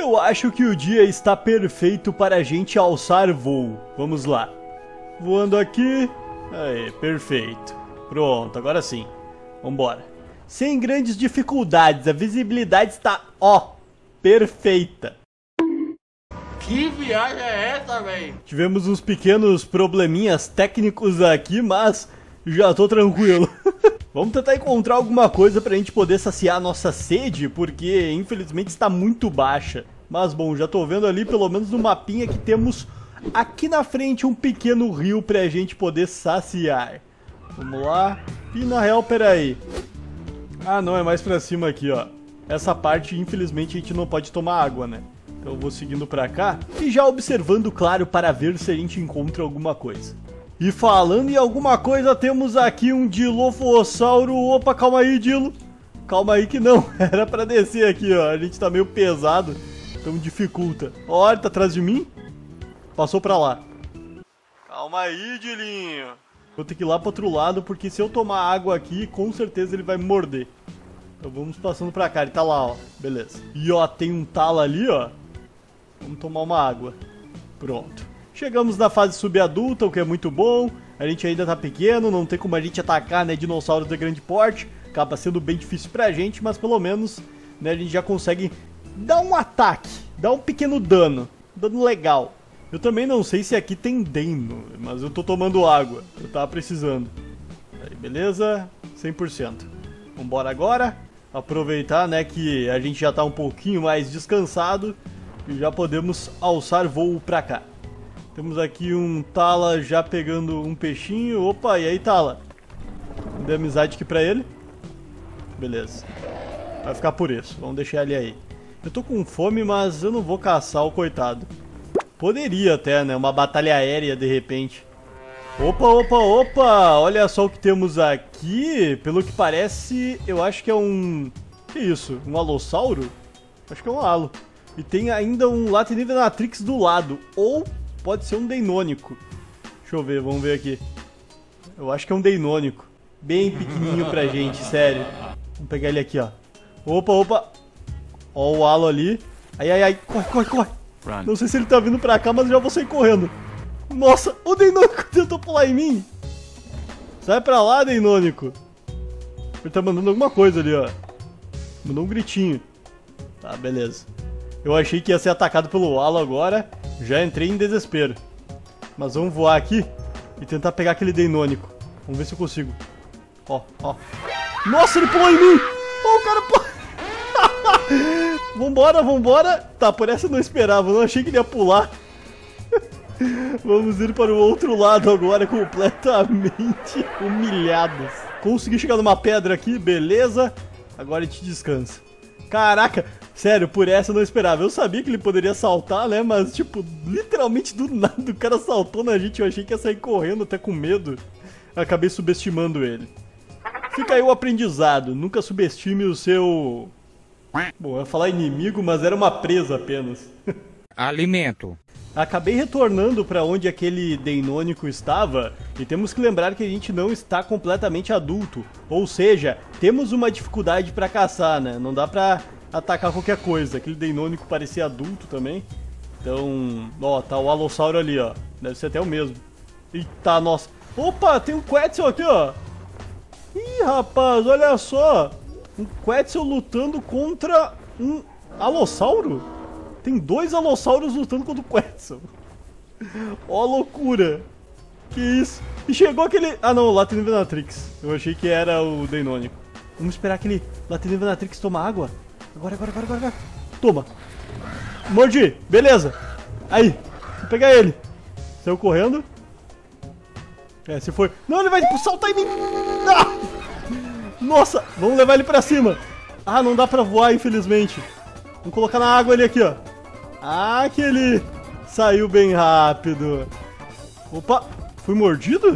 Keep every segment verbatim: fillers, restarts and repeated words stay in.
Eu acho que o dia está perfeito para a gente alçar voo. Vamos lá. Voando aqui. Aí, perfeito. Pronto, agora sim. Vambora. Sem grandes dificuldades, a visibilidade está, ó, perfeita. Que viagem é essa, velho? Tivemos uns pequenos probleminhas técnicos aqui, mas já tô tranquilo. Vamos tentar encontrar alguma coisa pra gente poder saciar a nossa sede, porque infelizmente está muito baixa. Mas bom, já tô vendo ali pelo menos no mapinha que temos aqui na frente um pequeno rio pra gente poder saciar. Vamos lá. E na real, peraí. Ah não, é mais pra cima aqui, ó. Essa parte infelizmente a gente não pode tomar água, né? Então eu vou seguindo pra cá e já observando, claro, para ver se a gente encontra alguma coisa. E falando em alguma coisa, temos aqui um Dilophosauro. Opa, calma aí, Dilo. Calma aí que não, era pra descer aqui, ó. A gente tá meio pesado, então dificulta. Ó, ele tá atrás de mim. Passou pra lá. Calma aí, Dilinho. Vou ter que ir lá pro outro lado, porque se eu tomar água aqui, com certeza ele vai me morder. Então vamos passando pra cá, ele tá lá, ó. Beleza. E ó, tem um tala ali, ó. Vamos tomar uma água. Pronto. Chegamos na fase subadulta, o que é muito bom. A gente ainda tá pequeno, não tem como a gente atacar, né, dinossauros de grande porte. Acaba sendo bem difícil pra gente, mas pelo menos, né, a gente já consegue dar um ataque, dar um pequeno dano. Dano legal. Eu também não sei se aqui tem deno, mas eu tô tomando água. Eu tava precisando. Aí, beleza? cem por cento. Vambora agora. Aproveitar, né, que a gente já tá um pouquinho mais descansado. E já podemos alçar voo pra cá. Temos aqui um Tala já pegando um peixinho. Opa, e aí, Tala? Dei amizade aqui pra ele. Beleza. Vai ficar por isso. Vamos deixar ele aí. Eu tô com fome, mas eu não vou caçar o coitado. Poderia até, né? Uma batalha aérea, de repente. Opa, opa, opa! Olha só o que temos aqui. Pelo que parece, eu acho que é um... Que isso? Um alossauro? Acho que é um alo. E tem ainda um Latinivenatrix do lado. Ou pode ser um Deinônico. Deixa eu ver, vamos ver aqui. Eu acho que é um Deinônico. Bem pequenininho pra gente, sério. Vamos pegar ele aqui, ó. Opa, opa. Ó o alo ali. Ai, ai, ai. Corre, corre, corre. Run. Não sei se ele tá vindo pra cá, mas eu já vou sair correndo. Nossa, o Deinônico tentou pular em mim. Sai pra lá, Deinônico. Ele tá mandando alguma coisa ali, ó. Mandou um gritinho. Tá, beleza. Eu achei que ia ser atacado pelo alo agora. Já entrei em desespero. Mas vamos voar aqui e tentar pegar aquele Deinônico. Vamos ver se eu consigo. Ó, ó. Nossa, ele pulou em mim. Ó, o cara pulou. Vambora, vambora. Tá, por essa eu não esperava. Eu não achei que ele ia pular. Vamos ir para o outro lado agora, completamente humilhados. Consegui chegar numa pedra aqui, beleza. Agora a gente descansa. Caraca, sério, por essa eu não esperava. Eu sabia que ele poderia saltar, né? Mas, tipo, literalmente do nada o cara saltou na gente. Eu achei que ia sair correndo, até com medo. Acabei subestimando ele. Fica aí o aprendizado. Nunca subestime o seu... Bom, eu ia falar inimigo, mas era uma presa apenas. Alimento. Acabei retornando para onde aquele Deinônico estava, e temos que lembrar que a gente não está completamente adulto. Ou seja, temos uma dificuldade para caçar, né? Não dá pra atacar qualquer coisa. Aquele Deinônico parecia adulto também. Então, ó, tá o Alossauro ali, ó. Deve ser até o mesmo. Eita, nossa. Opa, tem um Quetzal aqui, ó. Ih, rapaz, olha só. Um Quetzal lutando contra um Alossauro? Tem dois Alossauros lutando contra o Quetzal. Ó a loucura. Que isso. E chegou aquele... Ah não, o Latinivenatrix. Eu achei que era o Deinônico. Vamos esperar aquele Latinivenatrix tomar água. Agora, agora, agora, agora. Toma. Mordi. Beleza. Aí. Vou pegar ele. Saiu correndo. É, se for... Não, ele vai saltar em mim. Ah! Nossa, vamos levar ele pra cima. Ah, não dá pra voar, infelizmente. Vamos colocar na água ele aqui, ó. Ah, que ele saiu bem rápido. Opa, fui mordido?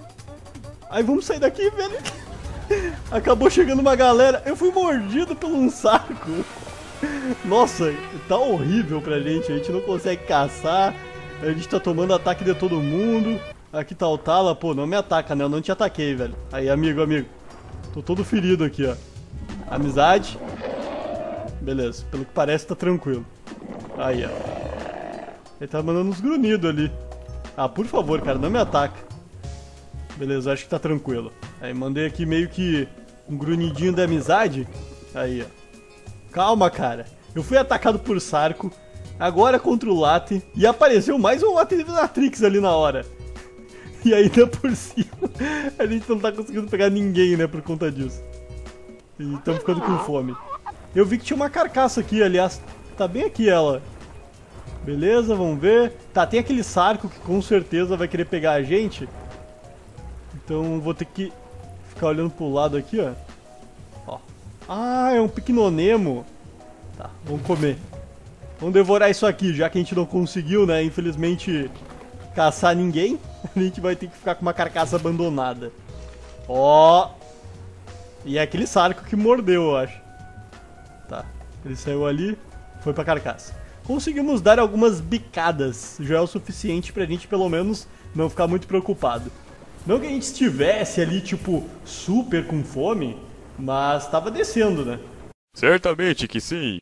Aí vamos sair daqui, velho. Acabou chegando uma galera. Eu fui mordido por um saco. Nossa, tá horrível pra gente. A gente não consegue caçar. A gente tá tomando ataque de todo mundo. Aqui tá o Tala. Pô, não me ataca, né? Eu não te ataquei, velho. Aí, amigo, amigo. Tô todo ferido aqui, ó. Amizade. Beleza, pelo que parece tá tranquilo. Aí, ó. Ele tá mandando uns grunhidos ali. Ah, por favor, cara, não me ataca. Beleza, acho que tá tranquilo. Aí, mandei aqui meio que um grunhidinho da amizade. Aí, ó. Calma, cara. Eu fui atacado por Sarco. Agora contra o Latte. E apareceu mais um Latte Natrix ali na hora. E ainda por cima, a gente não tá conseguindo pegar ninguém, né, por conta disso. E estamos ficando com fome. Eu vi que tinha uma carcaça aqui, aliás. Tá bem aqui ela. Beleza, vamos ver. Tá, tem aquele Sarco que com certeza vai querer pegar a gente. Então vou ter que ficar olhando pro lado aqui, ó. Ó. Ah, é um Picnonemo. Tá, vamos comer. Vamos devorar isso aqui, já que a gente não conseguiu, né, infelizmente, caçar ninguém. A gente vai ter que ficar com uma carcaça abandonada. Ó. E é aquele Sarco que mordeu, eu acho. Tá, ele saiu ali, foi pra carcaça. Conseguimos dar algumas bicadas, já é o suficiente pra gente pelo menos não ficar muito preocupado. Não que a gente estivesse ali, tipo, super com fome, mas tava descendo, né? Certamente que sim.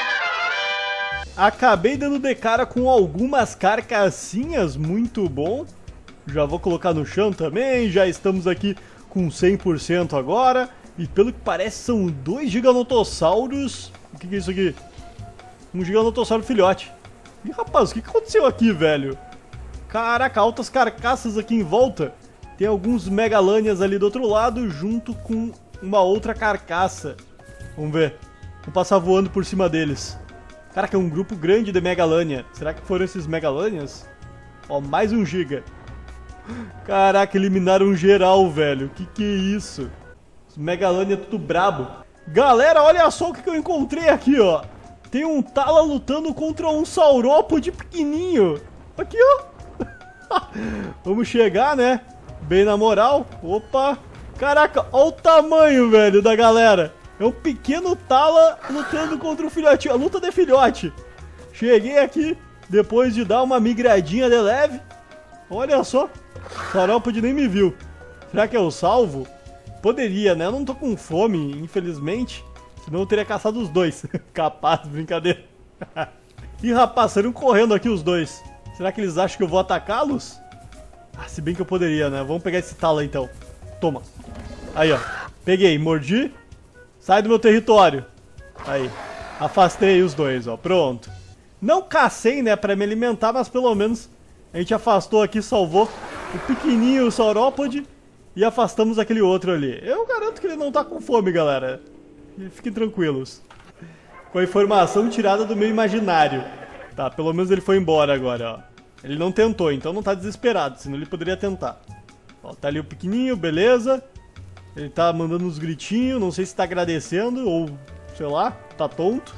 Acabei dando de cara com algumas carcassinhas, muito bom. Já vou colocar no chão também, já estamos aqui com cem por cento agora. E pelo que parece são dois giganotossauros. O que, que é isso aqui? Um giganotossauro filhote. Ih, rapaz, o que, que aconteceu aqui, velho? Caraca, altas carcaças aqui em volta. Tem alguns megalânias ali do outro lado, junto com uma outra carcaça. Vamos ver. Vamos passar voando por cima deles. Caraca, é um grupo grande de megalânia. Será que foram esses megalânias? Ó, mais um giga. Caraca, eliminaram geral, velho. Que que é isso? Os megalânia tudo brabo. Galera, olha só o que, que eu encontrei aqui, ó. Tem um Tala lutando contra um saurópode pequenininho. Aqui, ó. Vamos chegar, né? Bem na moral. Opa. Caraca, olha o tamanho, velho, da galera. É um pequeno Tala lutando contra um filhote. A luta de filhote. Cheguei aqui depois de dar uma migradinha de leve. Olha só. O saurópode nem me viu. Será que eu salvo? Poderia, né? Eu não tô com fome, infelizmente. Senão eu teria caçado os dois. Capaz, brincadeira. Ih, rapaz, saíram correndo aqui os dois. Será que eles acham que eu vou atacá-los? Ah, se bem que eu poderia, né? Vamos pegar esse Tala então. Toma. Aí, ó. Peguei, mordi. Sai do meu território. Aí. Afastei os dois, ó. Pronto. Não cacei, né, pra me alimentar, mas pelo menos a gente afastou aqui, salvou o pequenininho saurópode e afastamos aquele outro ali. Eu garanto que ele não tá com fome, galera. Fiquem tranquilos. Com a informação tirada do meu imaginário. Tá, pelo menos ele foi embora agora, ó. Ele não tentou, então não tá desesperado, senão ele poderia tentar. Ó, tá ali o pequenininho, beleza. Ele tá mandando uns gritinhos, não sei se tá agradecendo ou, sei lá, tá tonto.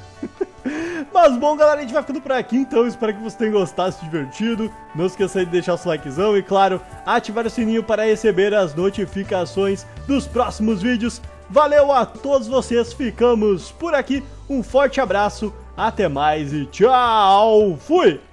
Mas bom, galera, a gente vai ficando por aqui, então espero que você tenha gostado, se divertido. Não esqueça de deixar o seu likezão e, claro, ativar o sininho para receber as notificações dos próximos vídeos. Valeu a todos vocês, ficamos por aqui, um forte abraço, até mais e tchau, fui!